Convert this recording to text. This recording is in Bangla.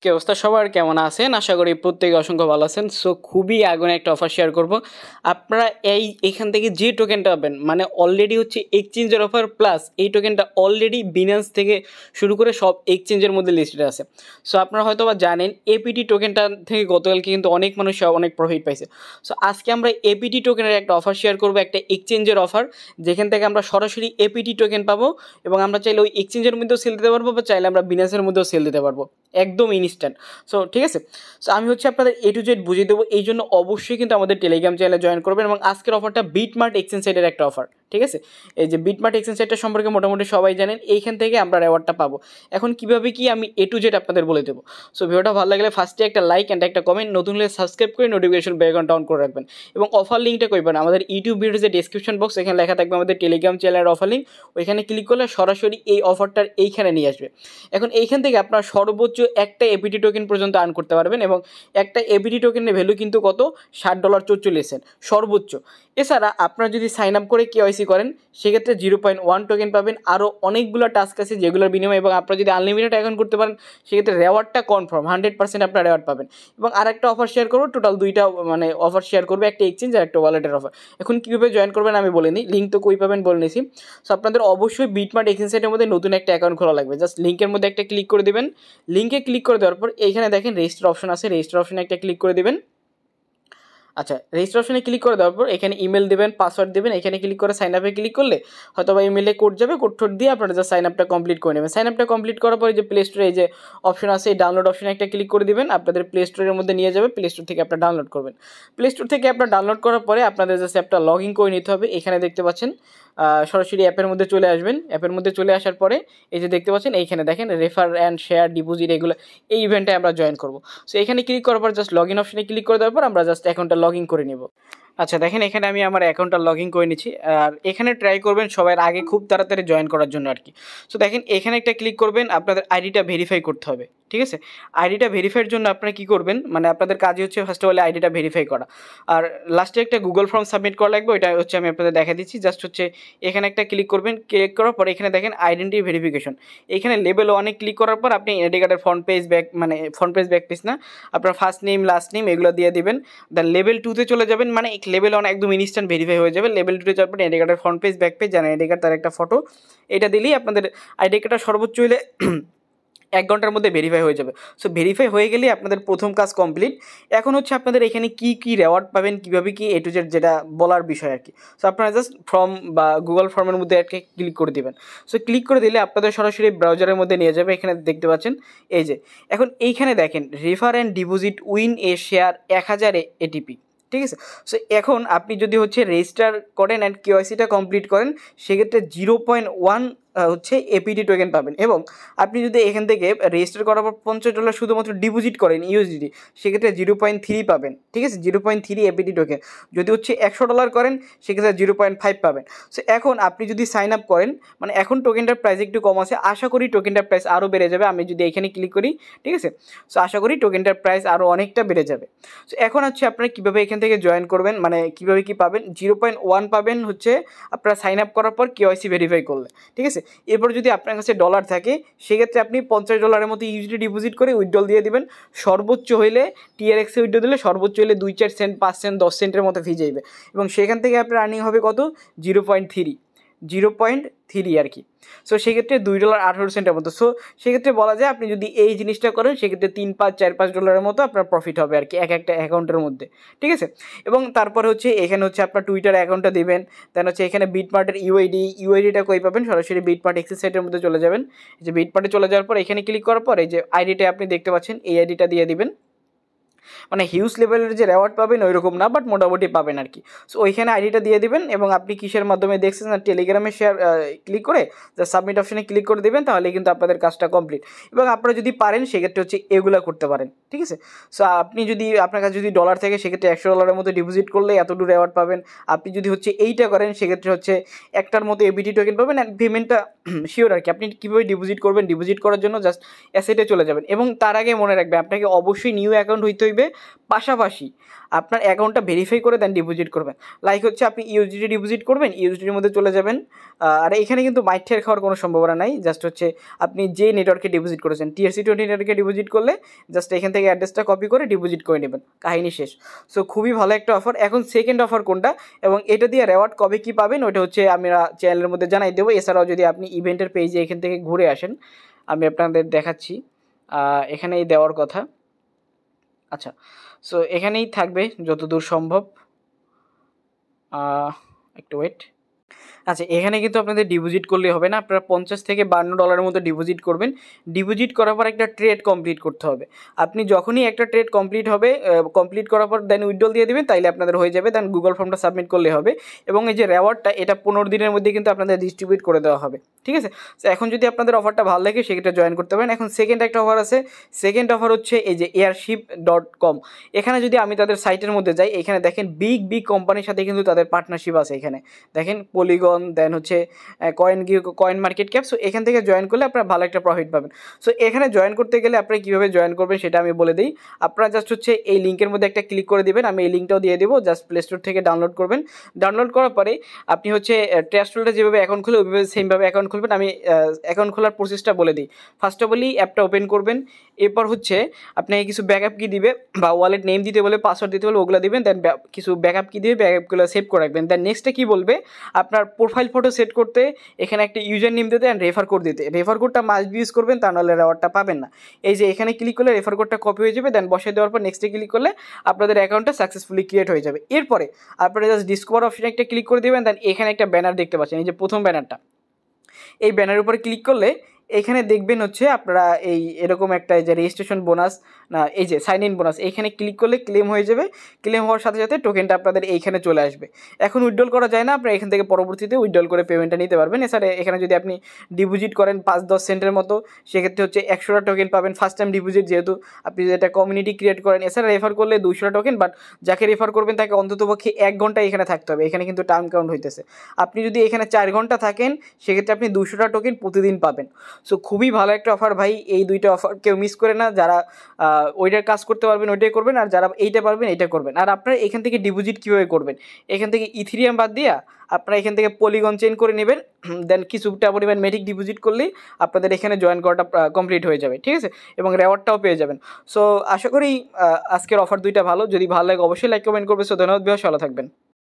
কি অবস্থা সবার, কেমন আছেন? আশা করি প্রত্যেকে অসংখ্য ভালো আছেন। সো খুবই আগুন একটা অফার শেয়ার করব। আপনারা এইখান থেকে যে টোকেনটা পাবেন, মানে অলরেডি হচ্ছে এক্সচেঞ্জের অফার, প্লাস এই টোকেনটা অলরেডি বিনান্স থেকে শুরু করে সব এক্সচেঞ্জের মধ্যে লিস্টেড আছে। সো আপনারা হয়তো বা জানেন এপিটি টোকেনটা থেকে গতকালকে কিন্তু অনেক মানুষ অনেক প্রফিট পাইছে। সো আজকে আমরা এপিটি টোকেনের একটা অফার শেয়ার করবো, একটা এক্সচেঞ্জের অফার, যেখান থেকে আমরা সরাসরি এপিটি টোকেন পাবো এবং আমরা চাইলে ওই এক্সচেঞ্জের মধ্যেও সেল দিতে পারবো, বা চাইলে আমরা বিনান্সের মধ্যেও সেল দিতে পারবো, একদম ইনস্ট্যান্ট। সো ঠিক আছে, সো আমি হচ্ছে আপনাদের A to Z বুঝিয়ে দেবো। এই জন্য অবশ্যই কিন্তু আমাদের টেলিগ্রাম চ্যানেলে জয়েন করবেন। এবং আজকের অফারটা বিটমার্ট এক্সচেঞ্জ সাইটের একটা অফার, ঠিক আছে? এই যে বিটমার্ট এক্সচেঞ্জ সাইটটা সম্পর্কে মোটামুটি সবাই জানেন, এইখান থেকে আমরা রেওয়ার্ডটা পাবো। এখন কীভাবে কি আমি A to Z আপনাদের বলে দেবো। সো ভিডিওটা ভালো লাগলে ফার্স্টে একটা লাইক অ্যান্ড একটা কমেন্ট, নতুন হলে সাবস্ক্রাইব করে নোটিফিকেশন বেল আইকনটা অন করে রাখবেন। এবং অফার লিঙ্কটা করবেন আমাদের ইউটিউব ভিডিওর যে ডেসক্রিপশন বক্স, এখানে লেখা থাকবে আমাদের টেলিগ্রাম চ্যানেলের অফার লিঙ্ক। ওইখানে ক্লিক করলে সরাসরি এই অফারটার এইখানে নিয়ে আসবে। এখন এইখান থেকে আপনার সর্বোচ্চ একটা এপিটি টোকেন পর্যন্ত আর্ন করতে পারবেন, এবং একটা এপিটি টোকেনের ভ্যালু কিন্তু কত, $60.44 সর্বোচ্চ। এছাড়া আপনারা যদি সাইন আপ করে কেওয়াইসি করেন, সেক্ষেত্রে 0.1 টোকেন পাবেন। আরও অনেকগুলো টাস্ক আছে যেগুলোর বিনিময়ে, এবং আপনারা যদি আনলিমিটেড অ্যাকাউন্ট করতে পারেন, সেক্ষেত্রে রেওয়ার্ডটা কনফার্ম 100% আপনারা রেওয়ার্ড পাবেন। এবং আরেকটা অফার শেয়ার করবো, টোটাল দুইটা মানে অফার শেয়ার করবে, একটা এক্সচেঞ্জ আর একটা ওয়ালেটের অফার। এখন কীভাবে জয়েন করবেন আমি বলে নিই, লিঙ্ক তো কই পাবেন বলে নিয়েছি। সো আপনাদের অবশ্যই বিটমার্ট এক্সচেঞ্জ সাইটের মধ্যে নতুন একটা অ্যাকাউন্ট খোলা লাগবে। জাস্ট লিঙ্কের মধ্যে একটা ক্লিক করে দেবেন। লিঙ্কে ক্লিক করে দেওয়ার পর এইখানে দেখেন রেজিস্টার অপশন আছে, রেজিস্টার অপশনে একটা ক্লিক করে দেবেন। আচ্ছা, রেজিস্টার অপশনে ক্লিক করে দেওয়ার পর এখানে ইমেল দেবেন, পাসওয়ার্ড দেবেন। এখানে ক্লিক করে সাইন আপে ক্লিক করলে হয়তো বা ইমেলে কোড যাবে, কোড দিয়ে আপনারা জাস্ট সাইন আপটা কমপ্লিট করে নেবেন। সাইন আপটা কমপ্লিট করার পরে যে প্লে স্টোরে এই যে অপশন আছে, এই ডাউনলোড অপশনে একটা ক্লিক করে দিবেন। আপনাদের প্লে স্টোরের মধ্যে নিয়ে যাবে, প্লে স্টোর থেকে আপনারা ডাউনলোড করবেন। প্লে স্টোর থেকে আপনারা ডাউনলোড করার পরে আপনাদের জাস্ট অ্যাপটা লগ ইন করে নিতে হবে। এখানে দেখতে পাচ্ছেন সরাসরি অ্যাপের মধ্যে চলে আসবেন। অ্যাপের মধ্যে চলে আসার পরে এই যে দেখতে পাচ্ছেন এইখানে দেখেন রেফার অ্যান্ড শেয়ার ডিপোজিট, এগুলো এই ইভেন্টে আমরা জয়েন করবো। সো এখানে ক্লিক করার পর জাস্ট লগ ইন অপশনে ক্লিক করে দেওয়ার পর আমরা জাস্ট অ্যাকাউন্টটা লগ ইন করে নেব। আচ্ছা দেখেন, এখানে আমি আমার অ্যাকাউন্টটা লগ ইন করে নিচ্ছি। আর এখানে ট্রাই করবেন সবার আগে খুব তাড়াতাড়ি জয়েন করার জন্য আর কি। সো দেখেন এখানে একটা ক্লিক করবেন, আপনাদের আইডিটা ভেরিফাই করতে হবে, ঠিক আছে? আইডিটা ভেরিফাইয়ের জন্য আপনারা কী করবেন, মানে আপনাদের কাজই হচ্ছে ফার্স্ট অফ অল আইডিটা ভেরিফাই করা, আর লাস্টে একটা গুগল ফর্ম সাবমিট করা লাগবে। ওইটা হচ্ছে আমি আপনাদের দেখা দিচ্ছি। জাস্ট হচ্ছে এখানে একটা ক্লিক করবেন, ক্লিক করার পর এখানে দেখেন আইডেন্টি ভেরিফিকেশন। এখানে লেভেল 1 ক্লিক করার পর আপনি আইডি কার্ডের ফ্রন্ট পেজ ব্যাক, মানে ফ্রন্ট পেজ ব্যাক পেজ না, আপনার ফার্স্ট নেম লাস্ট নেম এগুলো দিয়ে দিবেন। দেন লেভেল 2-তে চলে যাবেন, মানে লেভেল 1 একদম ইনস্ট্যান্ট ভেরিফাই হয়ে যাবে। লেভেল 2-তে যাওয়ার পর আইডি কার্ডের ফ্রন্ট পেজ ব্যাক পেজ, জানেন আইডি কার্ড তার একটা ফটো, এটা দিলেই আপনাদের আইডি কার্ডটা সর্বোচ্চ হলে 1 ঘন্টার মধ্যে ভেরিফাই হয়ে যাবে। সো ভেরিফাই হয়ে গেলেই আপনাদের প্রথম কাজ কমপ্লিট। এখন হচ্ছে আপনাদের এখানে কী রেওয়ার্ড পাবেন, কীভাবে কি A to Z যেটা বলার বিষয় আর কি। সো আপনারা জাস্ট ফর্ম বা গুগল ফর্মের মধ্যে একটা ক্লিক করে দেবেন। সো ক্লিক করে দিলে আপনাদের সরাসরি ব্রাউজারের মধ্যে নিয়ে যাবে। এখানে দেখতে পাচ্ছেন এই যে এখন এইখানে দেখেন refer and deposit win a share 1000 ATP, ঠিক আছে? সো এখন আপনি যদি হচ্ছে রেজিস্টার করেন অ্যান্ড কেওয়াইসিটা কমপ্লিট করেন, সেক্ষেত্রে 0.1 হচ্ছে এপিটি টোকেন পাবেন। এবং আপনি যদি এখান থেকে রেজিস্টার করার পর $50 শুধুমাত্র ডিপোজিট করেন ইউএসডি, সেক্ষেত্রে 0.3 পাবেন, ঠিক আছে? 0.3 এপিটি টোকেন। যদি হচ্ছে $100 করেন, সেক্ষেত্রে 0.5 পাবেন। সো এখন আপনি যদি সাইন আপ করেন, মানে এখন টোকেনটার প্রাইস একটু কম আছে, আশা করি টোকেনটার প্রাইস আরও বেড়ে যাবে। আমি যদি এখানে ক্লিক করি, ঠিক আছে? সো আশা করি টোকেনটার প্রাইস আরও অনেকটা বেড়ে যাবে। সো এখন হচ্ছে আপনারা কীভাবে এখান থেকে জয়েন করবেন, মানে কীভাবে কী পাবেন, 0.1 পাবেন হচ্ছে আপনারা সাইন আপ করার পর কেওয়াইসি ভেরিফাই করলে, ঠিক আছে? এরপর যদি আপনার কাছে ডলার থাকে, সেক্ষেত্রে আপনি $50 মতো ইউএসডি ডিপোজিট করে উইথড্রল দিয়ে দিবেন। সর্বোচ্চ হইলে টিআরএক্সে উইথড্রল দিলে সর্বোচ্চ হইলে 2-4 সেন্ট, 5 সেন্ট, 10 সেন্টের মতো ফি যাইবে। এবং সেখান থেকে আপনার আর্নিং হবে কত, 0.3 আর কি। সো সেক্ষেত্রে $2.18 মতো। সো সেক্ষেত্রে বলা যায় আপনি যদি এই জিনিসটা করেন, সেক্ষেত্রে $3-5-4-5 মতো আপনার প্রফিট হবে আর কি একটা অ্যাকাউন্টের মধ্যে, ঠিক আছে? এবং তারপরে হচ্ছে এখানে হচ্ছে আপনার টুইটার অ্যাকাউন্টটা দেবেন। দেন হচ্ছে এখানে বিটমার্টের ইউআইডিটা কই পাবেন, সরাসরি বিটমার্ট এক্সচেঞ্জ সাইটের মধ্যে চলে যাবেন। যে বিটমার্টে চলে যাওয়ার পর এখানে ক্লিক করার পর এই যে আইডিটা আপনি দেখতে পাচ্ছেন, এই আইডিটা দিয়ে দিবেন। মানে হিউজ লেভেলের যে রেওয়ার্ড পাবেন ওইরকম না, বাট মোটামুটি পাবেন আর কি। সো ওইখানে আইডিটা দিয়ে দিবেন, এবং আপনি কিসের মাধ্যমে দেখছেন না, টেলিগ্রামে শেয়ার ক্লিক করে যা সাবমিট অপশনে ক্লিক করে দেবেন, তাহলে কিন্তু আপনাদের কাজটা কমপ্লিট। এবং আপনারা যদি পারেন সেক্ষেত্রে হচ্ছে এগুলো করতে পারেন, ঠিক আছে? সো আপনি যদি আপনার কাছে যদি ডলার থাকে, সেক্ষেত্রে $100 মতো ডিপোজিট করলে এতটুকু রেওয়ার্ড পাবেন। আপনি যদি হচ্ছে এইটা করেন, সেক্ষেত্রে হচ্ছে একটার মতো এপিটি টোকেন পাবেন। অ্যান্ড পেমেন্টটা শিওর আর কি। আপনি কীভাবে ডিপোজিট করবেন, ডিপোজিট করার জন্য জাস্ট অ্যাসেটে চলে যাবেন। এবং তার আগে মনে রাখবেন, আপনাকে অবশ্যই নিউ অ্যাকাউন্ট হইতে হইবে। হইবে, পাশাপাশি আপনার অ্যাকাউন্টটা ভেরিফাই করে দেন ডিপোজিট করবেন। লাইক হচ্ছে আপনি ইউএসডিটি ডিপোজিট করবেন, ইউএসডিটির মধ্যে চলে যাবেন। আর এখানে কিন্তু মাইঠের খাওয়ার কোনো সম্ভাবনা নাই, জাস্ট হচ্ছে আপনি যে নেটওয়ার্কে ডিপোজিট করেছেন TRC20 নেটওয়ার্কে ডিপোজিট করলে জাস্ট এখান থেকে অ্যাড্রেসটা কপি করে ডিপোজিট করে নেবেন, কাহিনী শেষ। সো খুবই ভালো একটা অফার। এখন সেকেন্ড অফার কোনটা এবং এটা দিয়ে রেওয়ার্ড কবে কী পাবেন ওইটা হচ্ছে আমরা চ্যানেলের মধ্যে জানাই দেবো। এছাড়াও যদি আপনি ইভেন্টের পেজে এখান থেকে ঘুরে আসেন, আমি আপনাদের দেখাচ্ছি, এখানেই দেওয়ার কথা। আচ্ছা, সো এখানেই থাকবে যতদূর সম্ভব, একটু ওয়েট। আচ্ছা, এখানে কিন্তু আপনাদের ডিপোজিট করলে হবে না, আপনারা $50 থেকে $52 মতো ডিপোজিট করবেন। ডিপোজিট করার পর একটা ট্রেড কমপ্লিট করতে হবে। আপনি যখনই একটা ট্রেড কমপ্লিট হবে, কমপ্লিট করার পর দেন উইথড্রল দিয়ে দেবেন, তাইলে আপনাদের হয়ে যাবে। দেন গুগল ফর্মটা সাবমিট করলে হবে এবং এই যে রেওয়ার্ডটা এটা 15 দিনের মধ্যে কিন্তু আপনাদের ডিস্ট্রিবিউট করে দেওয়া হবে, ঠিক আছে। তো এখন যদি আপনাদের অফারটা ভালো লাগে সেক্ষেত্রে জয়েন করতে পারেন। এখন সেকেন্ড একটা অফার আছে, সেকেন্ড অফার হচ্ছে এই যে airship.com। এখানে যদি আমি তাদের সাইটের মধ্যে যাই, এখানে দেখেন বিগ কোম্পানির সাথে কিন্তু তাদের পার্টনারশিপ আছে। এখানে দেখেন পলিগন, দেন হচ্ছে কয়েন মার্কেট ক্যাপ। সো এখান থেকে জয়েন করলে আপনারা ভালো একটা প্রফিট পাবেন। সো এখানে জয়েন করতে গেলে আপনারা কীভাবে জয়েন করবেন সেটা আমি বলে দিই। আপনারা জাস্ট হচ্ছে এই লিঙ্কের মধ্যে একটা ক্লিক করে দেবেন, আমি এই লিঙ্কটাও দিয়ে দেবো, জাস্ট প্লে স্টোর থেকে ডাউনলোড করবেন। ডাউনলোড করার পরে আপনি হচ্ছে ট্রাস্টওয়ালেটে যেভাবে অ্যাকাউন্ট খুলে ওইভাবে সেমভাবে অ্যাকাউন্ট খুলবেন। আমি অ্যাকাউন্ট খোলার প্রসেসটা বলে দিই। ফার্স্ট অফ অল অ্যাপটা ওপেন করবেন, এরপর হচ্ছে আপনাকে কিছু ব্যাকআপ কি দিবে বা ওয়ালেট নেম দিতে বলে, পাসওয়ার্ড দিতে বলে, ওগুলো দিবেন। দেন কিছু ব্যাকআপ কি দিবে, ব্যাকআপগুলো সেভ করে রাখবেন। দেন নেক্সটে কী বলবে, আপনার প্রোফাইল ফটো সেট করতে এখানে একটা ইউজার নেম দিতে অ্যান্ড রেফার কোড দিতে। রেফার কোডটা মাস্ট ইউজ করবেন, তা নাহলে রেওয়ার্ডটা পাবেন না। এই যে এখানে ক্লিক করলে রেফার কোডটা কপি হয়ে যাবে, দেন বসিয়ে দেওয়ার পর নেক্সটে ক্লিক করলে আপনাদের অ্যাকাউন্টটা সাকসেসফুলি ক্রিয়েট হয়ে যাবে। এরপরে আপনারা জাস্ট ডিসকভার অপশনে একটা ক্লিক করে দেবেন। দেন এখানে একটা ব্যানার দেখতে পাচ্ছেন, এই যে প্রথম ব্যানারটা, এই ব্যানারের উপরে ক্লিক করলে এখানে দেখবেন হচ্ছে আপনারা এরকম একটা যে রেজিস্ট্রেশন বোনাস না, এই যে সাইন ইন বোনাস, এইখানে ক্লিক করলে ক্লেম হয়ে যাবে। ক্লেম হওয়ার সাথে সাথে টোকেনটা আপনাদের এইখানে চলে আসবে। এখন উইথড্রল করা যায় না, আপনারা এখান থেকে পরবর্তীতে উইথড্রল করে পেমেন্টটা নিতে পারবেন। এছাড়া এখানে যদি আপনি ডিপোজিট করেন 5-10 সেন্টের মতো, সেক্ষেত্রে হচ্ছে 100টা টোকেন পাবেন ফার্স্ট টাইম ডিপোজিট, যেহেতু আপনি যেটা কমিউনিটি ক্রিয়েট করেন। এছাড়া রেফার করলে 200টা টোকেন, বাট যাকে রেফার করবেন তাকে অন্ততপক্ষে 1 ঘন্টা এখানে থাকতে হবে। এখানে কিন্তু টাইম কাউন্ট হইতেছে। আপনি যদি এখানে 4 ঘন্টা থাকেন সেক্ষেত্রে আপনি 200টা টোকেন প্রতিদিন পাবেন। সো খুবই ভালো একটা অফার ভাই, এই দুইটা অফার কেউ মিস করে না। যারা ওইটার কাজ করতে পারবেন ওইটাই করবেন, আর যারা এইটা পারবেন এইটা করবেন। আর আপনারা এখান থেকে ডিপোজিট কীভাবে করবেন, এখান থেকে ইথিরিয়াম বাদ দিয়া আপনারা এখান থেকে পলিগন চেঞ্জ করে নেবেন। দেন কিছুটা পরিমাণ মেটিক ডিপোজিট করলেই আপনাদের এখানে জয়েন করাটা কমপ্লিট হয়ে যাবে, ঠিক আছে, এবং রেওয়ার্ডটাও পেয়ে যাবেন। সো আশা করি আজকের অফার দুইটা ভালো। যদি ভালো লাগে অবশ্যই লাইক কমেন্ট করবে। সো ধন্যবাদ, ভালো থাকবেন।